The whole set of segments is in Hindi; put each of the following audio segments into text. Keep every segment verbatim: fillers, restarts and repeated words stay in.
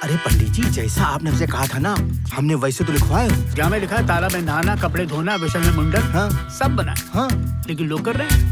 अरे पंडित जी, जैसा आपने हमसे कहा था ना, हमने वैसे तो लिखवाए। जहाँ में लिखा है ताला में नहाना, कपड़े धोना, विषय में मुंडन, हाँ सब बना। हाँ, लेकिन लोग कर रहे हैं।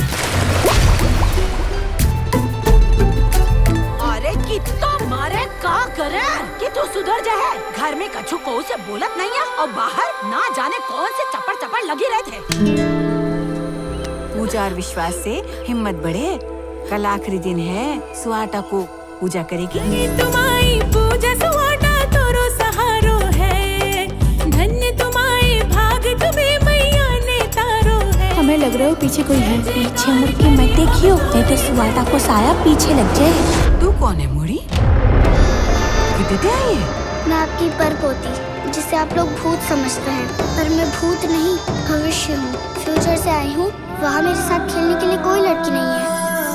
अरे कितना मारे का करे कि तू सुधर जाए। घर में कछु को से बोलत नहीं है और बाहर ना जाने कौन से चपड़ चपड़ लगी रहे थे। पूजा और विश्वास से हिम्मत बढ़े। कल आखिरी दिन है, सुहाटा को पूजा करेगी। तुम्हारी पूजा सुहाटा तोरो सहारो है, धन्य तुम्हारे भाग तुम्हें मैया ने तारो है। हमें लग रहा है पीछे कोई है। पीछे मुड़ के मत देखियो, नहीं तो सुहाटा को साया पीछे लग जाए। तू कौन है मुड़ी? कितने आई है? मैं आपकी पर पोती, जिसे आप लोग भूत समझते हैं, पर मैं भूत नहीं, भविष्य हूँ। फ्यूचर से आई हूँ। वहाँ मेरे साथ खेलने के लिए कोई लड़की नहीं है।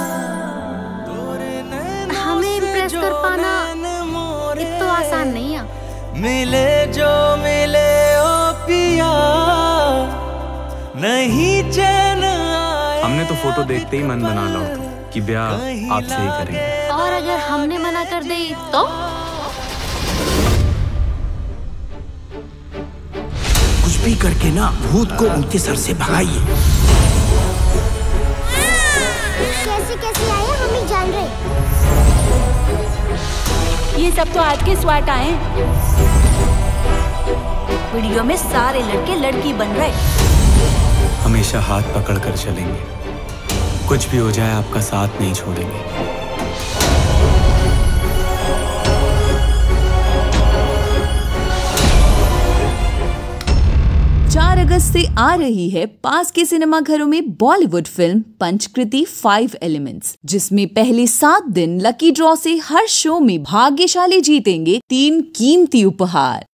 हमें इम्प्रेस कर पाना इतना आसान नहीं है। मिले जो मिले ओ पिया, नहीं चैन आए। हमने तो फोटो देखते ही मन बना ला कि ब्याह आपसे ही करेंगे। और अगर हमने मना कर दे तो? कुछ भी करके ना भूत को उनके सर से भगाइए। कैसे कैसे आए हम ही जान रहे। ये सब तो आज के स्वाट आए। वीडियो में सारे लड़के लड़की बन रहे। हमेशा हाथ पकड़ कर चलेंगे, कुछ भी हो जाए आपका साथ नहीं छोड़ेंगे। चार अगस्त से आ रही है पास के सिनेमाघरों में Bollywood film Panchkriti five elements, जिसमें पहले सात दिन लकी ड्रॉ से हर शो में भाग्यशाली जीतेंगे तीन कीमती उपहार।